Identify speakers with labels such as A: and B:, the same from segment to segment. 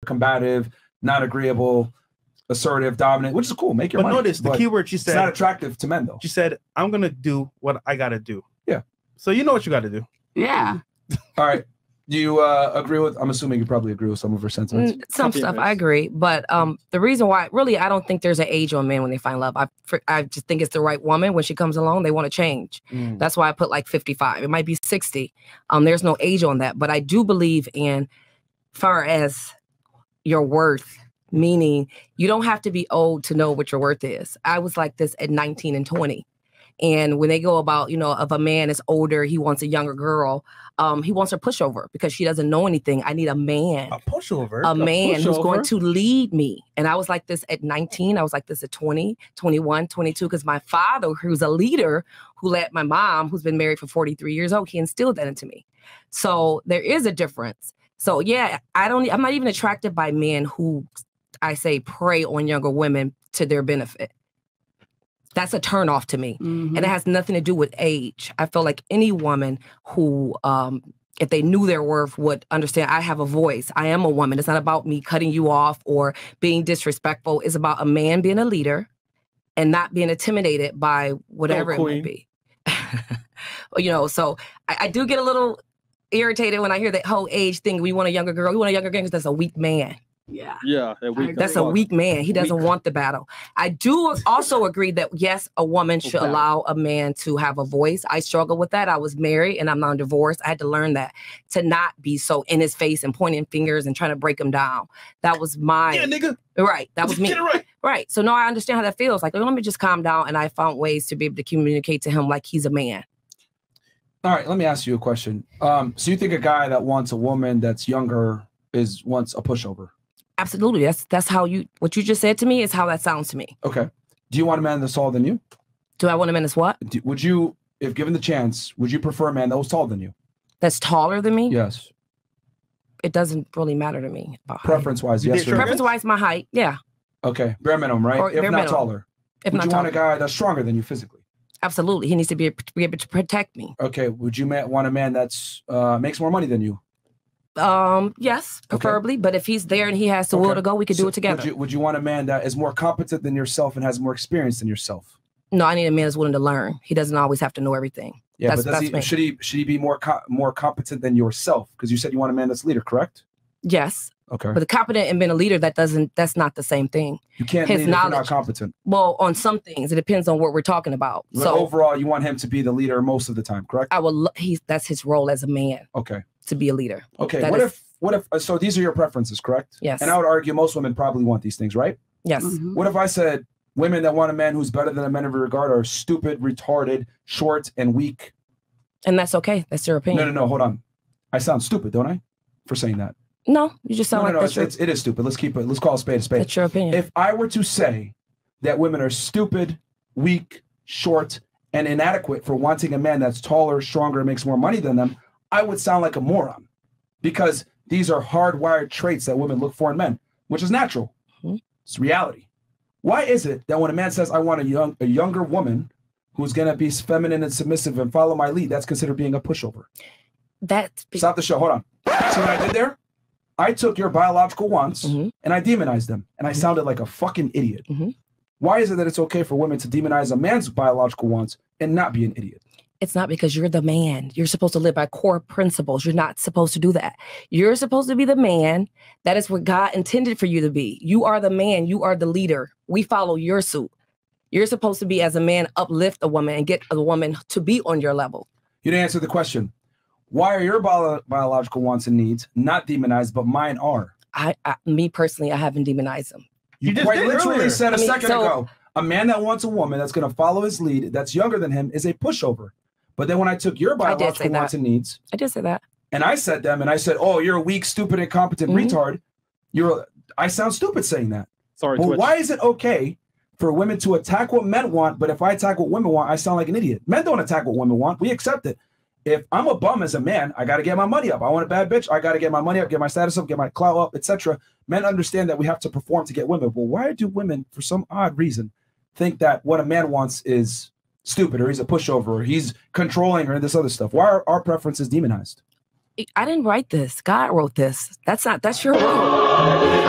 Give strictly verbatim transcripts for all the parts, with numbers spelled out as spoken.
A: combative, not agreeable, assertive, dominant, which is cool. Make your
B: but
A: money.
B: Notice the keyword she said.
A: It's not attractive to men, though.
B: She said, I'm going to do what I got to do.
A: Yeah.
B: So you know what you got to do.
C: Yeah.
A: All right. Do you uh, agree with, I'm assuming you probably agree with some of her sentiments.
D: Mm, some stuff I agree. But um, the reason why, really, I don't think there's an age on men when they find love. I, I just think it's the right woman. When she comes along, they want to change. Mm. That's why I put like fifty-five. It might be sixty. Um, there's no age on that. But I do believe in, far as your worth, meaning you don't have to be old to know what your worth is. I was like this at nineteen and twenty. And when they go about, you know, if a man is older, he wants a younger girl, um, he wants her pushover because she doesn't know anything. I need a man.
B: A pushover?
D: A man
B: a pushover?
D: who's going to lead me. And I was like this at nineteen. I was like this at twenty, twenty-one, twenty-two, because my father, who's a leader, who led my mom, who's been married for forty-three years old, he instilled that into me. So there is a difference. So, yeah, I don't, I'm not even attracted by men who, I say, prey on younger women to their benefit. That's a turnoff to me. Mm-hmm. And it has nothing to do with age. I feel like any woman who, um, if they knew their worth, would understand I have a voice. I am a woman. It's not about me cutting you off or being disrespectful. It's about a man being a leader and not being intimidated by whatever oh, it might be. You know, so I, I do get a little irritated when I hear that whole age thing. We want a younger girl. We want a younger girl because that's a weak man.
C: Yeah.
E: Yeah. Weak
D: that's a weak man. He doesn't weak. want the battle. I do also agree that, yes, a woman should okay. allow a man to have a voice. I struggle with that. I was married and I'm now divorced. I had to learn that, to not be so in his face and pointing fingers and trying to break him down. That was my...
B: Yeah, nigga.
D: Right. That was me.
B: Get it right.
D: Right. So now I understand how that feels. Like, let me just calm down. And I found ways to be able to communicate to him like he's a man.
A: All right. Let me ask you a question. Um, so you think a guy that wants a woman that's younger is wants a pushover?
D: Absolutely. That's that's how you, what you just said to me is how that sounds to me.
A: Okay. Do you want a man that's taller than you?
D: Do I want a man that's what?
A: Do, would you, if given the chance, would you prefer a man that was taller than you?
D: That's taller than me?
A: Yes.
D: It doesn't really matter to me.
A: Preference-wise, yes or no?
D: Preference-wise, my height, yeah.
A: Okay. Bare minimum, right?
D: Or
A: if not
D: minimum.
A: taller.
D: If
A: would
D: not
A: you
D: taller.
A: want a guy that's stronger than you physically?
D: Absolutely. He needs to be, be able to protect me.
A: Okay. Would you want a man that's uh, makes more money than you?
D: Um, yes, preferably. Okay. But if he's there and he has the okay. will to go, we could so do it together.
A: Would you, would you want a man that is more competent than yourself and has more experience than yourself?
D: No, I need a man that's willing to learn. He doesn't always have to know everything.
A: Yeah,
D: that's,
A: but does
D: that's
A: he,
D: me.
A: should he should he be more co more competent than yourself? Because you said you want a man that's leader, correct?
D: Yes.
A: Okay.
D: But the competent and being a leader, that doesn't that's not the same thing.
A: You can't
D: His
A: lead if
D: knowledge,
A: you're not competent.
D: Well, on some things, it depends on what we're talking about.
A: But
D: so
A: overall, you want him to be the leader most of the time, correct?
D: I will. He's that's his role as a man.
A: Okay.
D: To be a leader.
A: Okay.
D: That
A: what
D: is,
A: if what if so these are your preferences, correct?
D: Yes.
A: And I would argue most women probably want these things, right?
D: Yes.
C: Mm-hmm.
A: What if I said women that want a man who's better than a man of regard are stupid, retarded, short, and weak?
D: And that's okay. That's your opinion.
A: No, no, no. Hold on. I sound stupid, don't I? For saying that.
D: No, you just sound
A: no,
D: like
A: no, no,
D: that's
A: it's,
D: your,
A: it's, it is stupid. Let's keep it. Let's call a spade a spade.
D: That's your opinion.
A: If I were to say that women are stupid, weak, short, and inadequate for wanting a man that's taller, stronger, and makes more money than them, I would sound like a moron. Because these are hardwired traits that women look for in men, which is natural. Mm-hmm. It's reality. Why is it that when a man says, I want a young, a younger woman who's going to be feminine and submissive and follow my lead, that's considered being a pushover?
D: That's
A: Stop the show. Hold on. See what I did there? I took your biological wants mm-hmm. and I demonized them. And I mm-hmm. sounded like a fucking idiot.
D: Mm-hmm.
A: Why is it that it's okay for women to demonize a man's biological wants and not be an idiot?
D: It's not because you're the man. You're supposed to live by core principles. You're not supposed to do that. You're supposed to be the man. That is what God intended for you to be. You are the man. You are the leader. We follow your suit. You're supposed to be, as a man, uplift a woman and get a woman to be on your level.
A: You didn't answer the question. Why are your bio biological wants and needs not demonized, but mine are?
D: I, I me personally, I haven't demonized them.
A: You, you quite literally earlier. said a I mean, second
D: so,
A: ago, a man that wants a woman that's going to follow his lead, that's younger than him, is a pushover. But then when I took your biological wants and needs,
D: I did say that,
A: and I said them, and I said, "Oh, you're a weak, stupid, incompetent mm-hmm. retard." You're. I sound stupid saying that.
E: Sorry.
A: Well,
E: Twitch.
A: why is it okay for women to attack what men want, but if I attack what women want, I sound like an idiot? Men don't attack what women want. We accept it. If I'm a bum as a man, I got to get my money up. I want a bad bitch. I got to get my money up, get my status up, get my clout up, et cetera. Men understand that we have to perform to get women. Well, why do women, for some odd reason, think that what a man wants is stupid, or he's a pushover, or he's controlling, or this other stuff? Why are our preferences demonized?
D: I didn't write this. God wrote this. That's not, that's your role.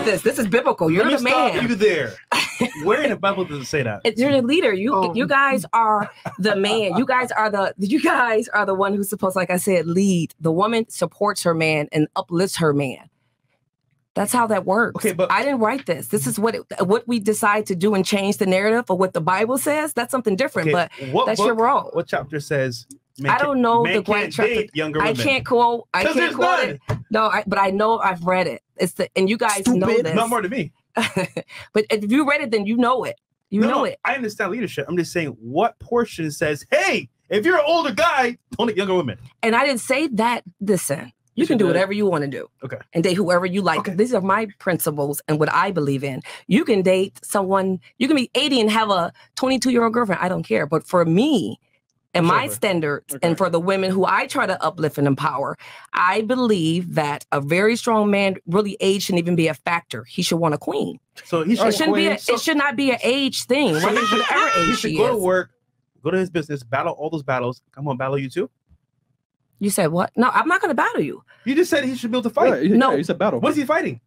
D: this. This is biblical. You're
B: Let
D: the
B: me stop
D: man.
B: you there. Where in the Bible does it say that?
D: You're the leader. You
C: Oh.
D: you guys are the man. You guys are the you guys are the one who's supposed, like I said, lead. The woman supports her man and uplifts her man. That's how that works.
B: Okay, but-
D: I didn't write this. This is what it, what we decide to do and change the narrative of what the Bible says. That's something different.
B: Okay,
D: But
B: what
D: that's
B: book,
D: your role.
B: What chapter says? Man
D: I don't know
B: man
D: the
B: can't
D: right chapter.
B: date younger
D: I
B: women.
D: can't quote. I
B: 'Cause
D: can't
B: there's
D: quote
B: none.
D: it. No, I, but I know I've read it. It's the and you guys know
C: Stupid.
D: this.
B: Not more than me.
D: But if you read it, then you know it. You
B: No,
D: know
B: no,
D: it.
B: I understand leadership. I'm just saying what portion says, hey, if you're an older guy, don't date younger women.
D: And I didn't say that. Listen, you
B: Yes,
D: can
B: you
D: do
B: did.
D: whatever you want to do.
B: Okay.
D: And date whoever you like.
B: Okay.
D: These are my principles and what I believe in. You can date someone, you can be eighty and have a twenty-two year old girlfriend. I don't care. But for me and my
B: Whichever.
D: standards,
B: Okay.
D: and for the women who I try to uplift and empower, I believe that a very strong man, really, age shouldn't even be a factor. He should want a queen.
B: So he should,
D: It shouldn't be. A,
B: so-
D: it should not be an age thing.
B: so he
D: Whatever
B: should,
D: whatever
B: he
D: age
B: should
D: she
B: go to
D: is.
B: work, go to his business, battle all those battles. Come on, battle you too.
D: You said what? No, I'm not going to battle you.
B: You just said he should be able to fight.
C: Yeah,
D: No.
C: yeah, it's a battle.
B: What is he fighting?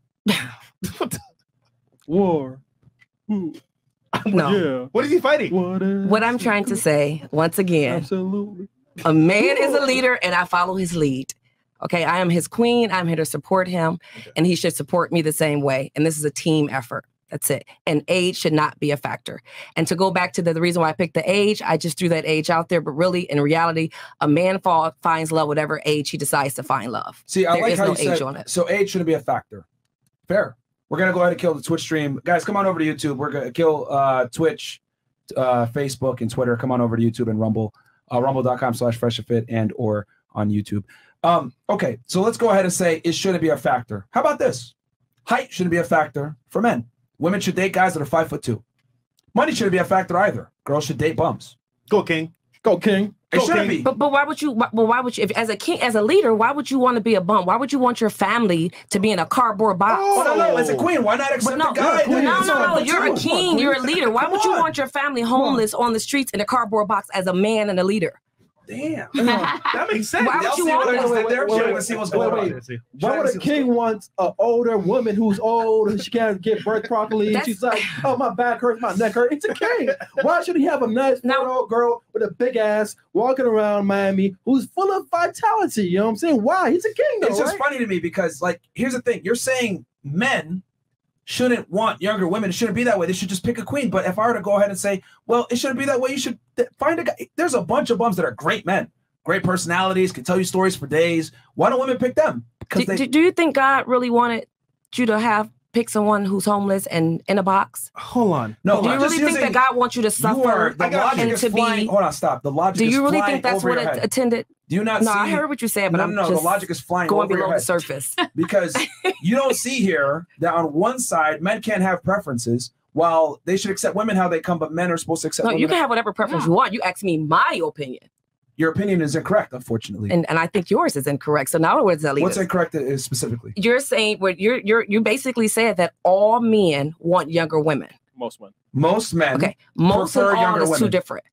C: War. Ooh,
D: No.
C: Yeah.
B: What is he fighting?
C: What, is
D: What I'm trying to say, once again,
C: Absolutely.
D: a man is a leader and I follow his lead. Okay, I am his queen. I'm here to support him, and he should support me the same way. And this is a team effort. That's it. And age should not be a factor. And to go back to the, the reason why I picked the age, I just threw that age out there. But really, in reality, a man fall, finds love whatever age he decides to find love.
A: See, I
D: There
A: like
D: is
A: how
D: no
A: you said,
D: age on it.
A: so age shouldn't be a factor. Fair. We're going to go ahead and kill the Twitch stream. Guys, come on over to YouTube. We're going to kill uh, Twitch, uh, Facebook, and Twitter. Come on over to YouTube and Rumble, uh, rumble.com slash fresh and fit and or on YouTube. Um, okay, so let's go ahead and say it shouldn't be a factor. How about this? Height shouldn't be a factor for men. Women should date guys that are five foot two. Money shouldn't be a factor either. Girls should date bums.
B: Go, King.
C: Go, King.
A: It
B: Go,
A: shouldn't
B: King.
A: be.
D: But but why would you? Why, well, why would you? If as a king, as a leader, why would you want to be a bum? Why would you want your family to be in a cardboard box?
A: Oh, no, no, as a queen, why not accept
D: But no,
A: the guy?
D: no,
A: that
D: no,
A: is
D: no,
A: five
D: no.
A: foot
D: You're a
A: two?
D: king. You're a leader. Why
A: Come
D: would you
A: on.
D: want your family homeless on the streets in a cardboard box as a man and a leader?
A: Damn.
B: That makes sense.
D: Why would
A: Y'all
D: you
A: see
D: want
A: what I
D: that?
A: just did there?
C: Wait,
A: She
C: wait,
A: wanna see what's
C: wait,
A: going
C: wait.
A: on.
B: See.
C: Why would a king want an older woman who's old and she can't give birth properly? And
D: That's-
C: she's like, oh, my back hurts, my neck hurts. It's a king. Why should he have a nice
D: Now-
C: old girl with a big ass walking around Miami who's full of vitality? You know what I'm saying? Why? He's a king, though,
A: It's just
C: right?
A: funny to me because, like, here's the thing: you're saying men shouldn't want younger women. It shouldn't be that way. They should just pick a queen. But if I were to go ahead and say, well, it shouldn't be that way, you should th- find a guy. There's a bunch of bums that are great men, great personalities, can tell you stories for days. Why don't women pick them? Because
D: Do,
A: they
D: do, do you think God really wanted you to have pick someone who's homeless and in a box?
B: Hold on.
A: no.
D: Do you
A: I'm
D: really
A: just
D: think that
A: using-
D: God wants you to
A: you
D: suffer?
A: are, the
B: I got
A: logic
D: you.
A: is
D: And to be-
A: flying. Hold on, stop. The logic
D: Do
A: is
D: you really
A: flying
D: think that's
A: over
D: what
A: your
D: it
A: head.
D: attended?
A: Do you not
D: No,
A: see?
D: I heard what you said, but
A: no,
D: I'm
A: no, no.
D: just
A: The logic is flying
D: going
A: over
D: below
A: your
D: the
A: head.
D: surface.
A: Because you don't see here that on one side men can't have preferences while they should accept women how they come, but men are supposed to accept
D: No,
A: women.
D: you can have whatever preference you want. You ask me my opinion,
A: Your opinion is incorrect, unfortunately.
D: and, and I think yours is incorrect. So now what does that leave
A: What's
D: us?
A: incorrect is specifically?
D: You're saying what you're you're you basically said that all men want younger women.
C: Most men.
A: Most men.
D: Okay, most and
A: prefer
D: all
A: younger
D: is too
A: women.
D: different.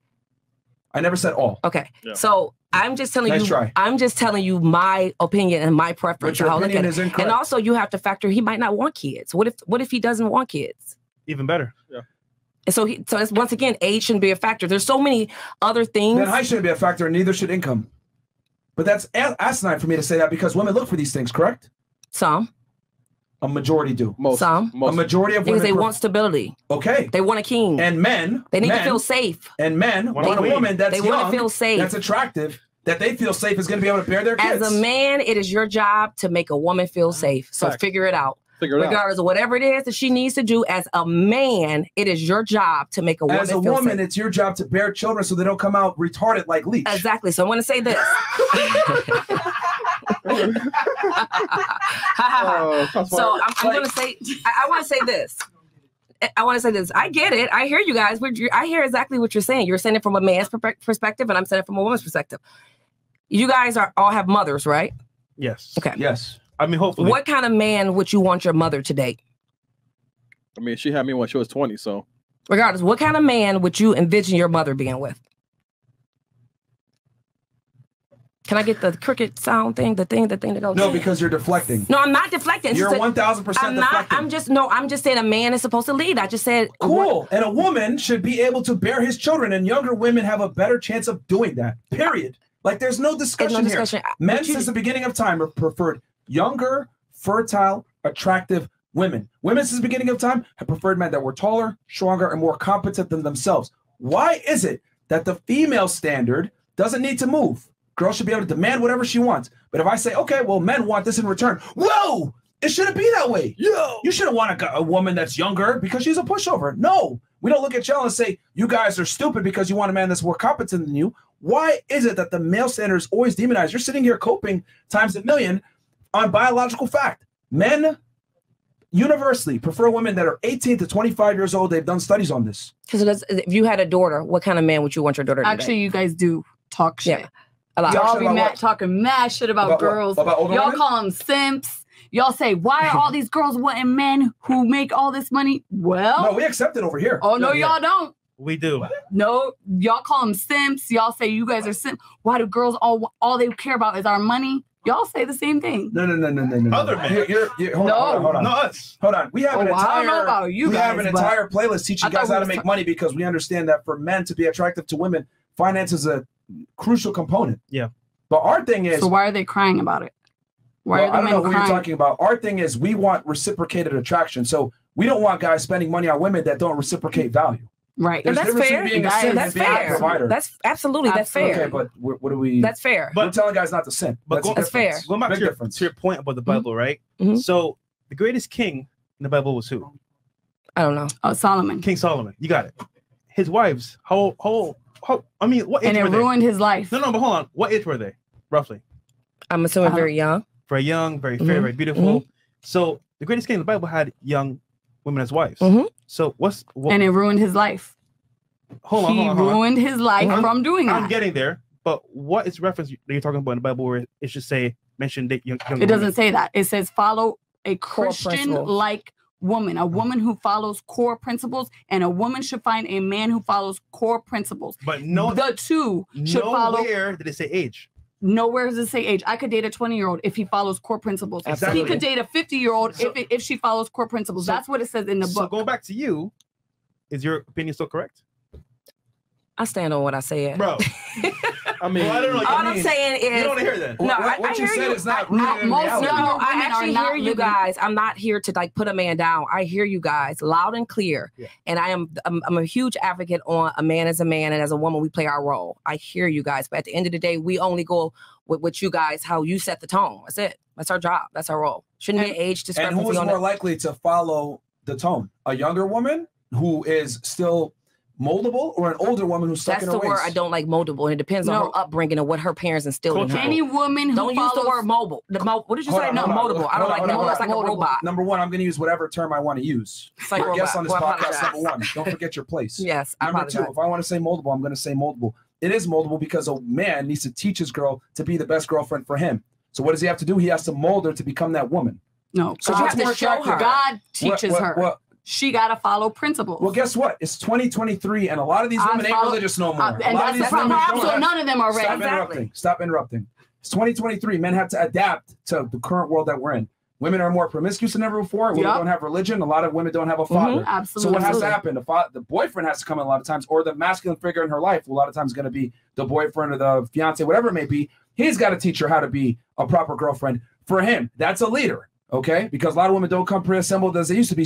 A: I never said all.
D: Okay,
C: Yeah.
D: so I'm just telling
A: Nice
D: you.
A: try.
D: I'm just telling you my opinion and my preference.
A: But your
D: how I look
A: opinion
D: at it.
A: is incorrect.
D: And also, you have to factor he might not want kids. What if what if he doesn't want kids?
B: Even better.
D: And so he so it's, once again, age shouldn't be a factor. There's so many other things.
A: Then height shouldn't be a factor, and neither should income. But that's a- asinine for me to say that because women look for these things, correct?
D: Some,
A: A majority do.
C: Most.
D: Some.
A: A
C: Most.
A: majority of
D: because
A: women.
D: they
A: pref-
D: want stability.
A: Okay.
D: They want a king.
A: And men.
D: they need
A: men,
D: to feel safe.
A: And men
B: Want a
A: want a
B: queen.
A: woman that's
D: They
A: young,
D: want to feel safe.
A: that's attractive, that they feel safe is going to be able to bear their kids.
D: As a man, it is your job to make a woman feel safe. So
C: Fact.
D: figure it out.
C: Figure it out.
D: Regardless of whatever it is that she needs to do, as a man, it is your job to make a woman
A: As a
D: feel
A: woman,
D: safe.
A: it's your job to bear children so they don't come out retarded like Leech.
D: Exactly. So I'm going to say this.
C: Oh, that's
D: so
C: why-
D: I'm, I'm going to say, I, I want to say this. I- I want to say this. I get it. I hear you guys. We're, I hear exactly what you're saying. You're saying it from a man's perpe- perspective, and I'm saying it from a woman's perspective. You guys are all have mothers, right?
B: Yes.
D: Okay.
A: Yes.
B: I mean, hopefully.
D: What kind of man would you want your mother to date?
C: I mean, she had me when she was twenty, so
D: Regardless, what kind of man would you envision your mother being with? Can I get the cricket sound thing? The thing, the thing that goes.
A: No, because you're deflecting.
D: No, I'm not deflecting. It's
A: You're
D: just a-
A: one thousand percent
D: I'm not.
A: deflecting.
D: I'm just no. I'm just saying a man is supposed to lead. I just said
A: Cool. And a woman should be able to bear his children, and younger women have a better chance of doing that. Period. Like there's no discussion,
D: There's no discussion.
A: here. Men
D: But you-
A: since the beginning of time have preferred younger, fertile, attractive women. Women since the beginning of time have preferred men that were taller, stronger, and more competent than themselves. Why is it that the female standard doesn't need to move? Girl should be able to demand whatever she wants. But if I say, okay, well, men want this in return. Whoa! It shouldn't be that way. Yo, you shouldn't want a, a woman that's younger because she's a pushover. No, we don't look at y'all and say, you guys are stupid because you want a man that's more competent than you. Why is it that the male standard is always demonized? You're sitting here coping times a million on biological fact. Men universally prefer women that are eighteen to twenty-five years old. They've done studies on this.
D: because if you had a daughter, what kind of man would you want your daughter to be?
E: Actually, you guys do talk shit.
D: Yeah. A lot.
A: Talk
E: Y'all
A: shit
E: be
A: about
E: mad,
A: what?
E: talking mad shit about,
A: About what?
E: girls.
A: About older
E: Y'all
A: women?
E: call them simps. Y'all say, why are all these girls wanting men who make all this money? Well,
A: No, we accept it over here.
E: oh no,
B: Yeah.
E: y'all don't.
B: We do.
E: No, y'all call them simps. Y'all say you guys are simps. Why do girls all all they care about is our money? Y'all say the same thing.
A: No, no, no, no, no, no.
B: Other men.
A: You're, you're, you're, hold
E: No.
A: on, hold on, hold on.
B: Not us.
A: Hold on. We have
E: Oh,
A: an
E: well, I
A: entire
E: don't know about you
A: we have
E: guys,
A: an
E: but
A: entire playlist teaching
E: I thought
A: guys
E: we
A: how to
E: was
A: make
E: ta-
A: money because we understand that for men to be attractive to women, finance is a crucial component.
B: Yeah.
A: But our thing is,
E: So why are they crying about it? Why
A: well,
E: are the
A: I don't
E: men
A: know who
E: crying?
A: you're talking about. Our thing is we want reciprocated attraction. So we don't want guys spending money on women that don't reciprocate value.
E: Right.
A: There's a
D: That's
A: difference
D: fair.
A: between being a
E: That
A: simp
E: is-
A: and
D: That's
A: being a
D: fair.
A: provider.
D: That's absolutely that's
E: Absolutely.
D: fair.
A: Okay, but what, what do we?
D: That's fair.
B: But-
A: we're telling guys not to simp.
B: But
A: That's,
B: go-
A: a
D: That's fair.
A: difference.
B: Going back
A: Big
B: to your,
A: difference.
B: to your point about the Bible, right?
D: Mhm.
B: So the greatest king in the Bible was who?
D: I don't know.
E: Oh, Solomon.
B: King Solomon. You got it. His wives. How how how? I mean, what age
E: And it
B: were they?
E: ruined his life.
B: No, no, but hold on. What age were they, roughly?
D: I'm assuming
E: Uh-huh.
D: very young.
B: Very young, very fair,
D: Mhm.
B: very beautiful. So the greatest king in the Bible had young women as wives.
D: Mhm.
B: So what's what,
E: And it ruined his life.
B: hold on,
E: he
B: hold on, hold on.
E: ruined his life
B: I'm-
E: from doing
B: I'm
E: that.
B: getting there, but what is reference that you're talking about in the Bible where it should say mention date young, young
E: It doesn't say that. It says follow a
D: Core
E: Christian
D: principles.
E: like woman, a woman who follows core principles, and a woman should find a man who follows core principles.
B: But no,
E: the two should follow.
B: nowhere did it say age.
E: Nowhere does it say age. I could date a twenty year old if he follows core principles.
B: Exactly.
E: He could date a fifty year old
B: So-
E: if if she follows core principles.
B: so-
E: That's what it says in the
B: So
E: book.
B: go back to you. Is your opinion still correct,
D: I stand on what I said.
B: bro?
C: I mean,
B: Well, I don't know.
D: All
B: I
D: I'm
B: mean,
D: saying
B: you
D: is
B: don't hear that.
D: No,
A: What-
D: I,
A: what
D: I
A: you
D: hear
A: said
D: you.
A: is not
D: I-
A: rooted
D: I-
A: in
E: most
A: reality.
E: younger
D: No,
E: women
D: I
E: are
D: actually
E: not
D: hear you
E: living-
D: guys. I'm not here to like put a man down. I hear you guys loud and clear.
B: Yeah.
D: And I am I'm, I'm a huge advocate on a man as a man and as a woman we play our role. I hear you guys, but at the end of the day, we only go with, with you guys how you set the tone. That's it. That's our job. That's our role. Shouldn't be an age
A: And
D: discrepancy
A: who is
D: on
A: more
D: it.
A: likely to follow the tone? A younger woman who is still moldable, or an older woman who's stuck
D: That's
A: in
D: the
A: her
D: word
A: ways?
D: I don't like moldable. And it depends
E: No.
D: on her upbringing and what her parents instilled in her.
B: Cultural.
E: Any woman who
D: Don't use
E: follows
D: the word mobile. The mo- what did you
A: Hold
D: say?
A: on,
D: No,
A: hold on.
D: moldable. I don't
A: Hold
D: like
A: on,
D: that.
A: hold on,
D: It's like a
E: hold on.
D: robot.
A: Number one, I'm going to use whatever term I want to use.
D: It's like a
A: Our guest
D: robot.
A: on this
D: Well, I
A: podcast,
D: apologize.
A: number one, don't forget your place.
D: Yes, I
A: Number
D: apologize.
A: two, if I want to say moldable, I'm going to say moldable. It is moldable because a man needs to teach his girl to be the best girlfriend for him. So what does he have to do? He has to mold her to become that woman.
E: no,
A: So
E: God,
A: what's more
D: show her.
A: attractive?
E: God teaches
A: What- what-
E: her.
A: what-
E: She gotta follow principles.
A: Well, guess what? It's twenty twenty-three, and a lot of these
E: I
A: women ain't
E: follow-
A: religious no more.
E: Uh,
A: a
E: and
A: lot
E: that's
A: of
E: the
A: these women
E: problem.
A: don't
E: So
A: have-
E: none of them are
A: Stop
E: ready.
D: Exactly.
A: interrupting. Stop interrupting. It's twenty twenty-three. Men have to adapt to the current world that we're in. Women are more promiscuous than ever before. Women
E: Yup.
A: don't have religion. A lot of women don't have a father. So
E: Absolutely.
A: what has to happen? The, fa- the boyfriend has to come in a lot of times, or the masculine figure in her life, who a lot of times is going to be the boyfriend or the fiance, whatever it may be. He's got to teach her how to be a proper girlfriend for him. That's a leader, okay? Because a lot of women don't come pre-assembled as they used to be.